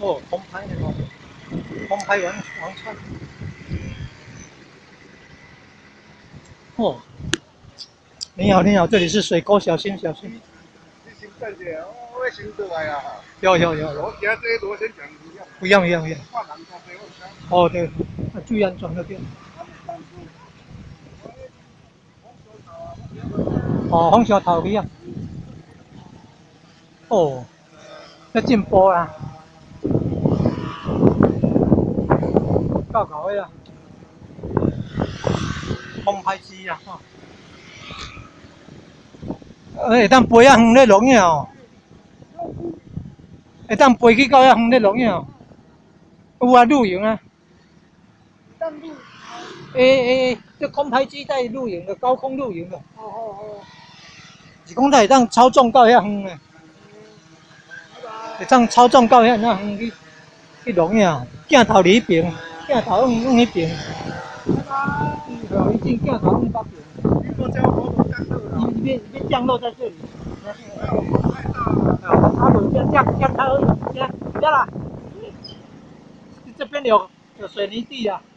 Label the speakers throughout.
Speaker 1: 哦，红牌的哦，红牌王串。哦，你好，你好，这里是水沟，小心小心。
Speaker 2: 你先等下，我先过来啊。
Speaker 1: 有。
Speaker 2: 我行这路先讲
Speaker 1: 不一样。看人多哦，对，注意安全那边。哦，红小头去啊。哦，要进坡啊，够高的啊，红牌机啊，哦。会当飞啊远咧龙影哦，会当飞去到遐远咧龙影哦。有啊，露营啊。这空拍机在露营的，高空露营的。是讲它会当操纵到遐远的，会当操纵到遐远去龙影，镜头伫迄边，镜头往迄边。已经镜头往那边。你别降落在这里。它有降它而已，不要啦。这边有水泥地啊。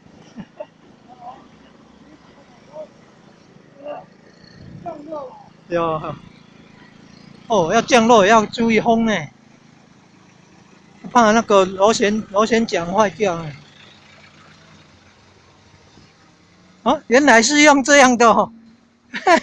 Speaker 1: 有。哦，要降落也要注意风呢，怕那个螺旋桨坏掉了。哦，原来是用这样的哦。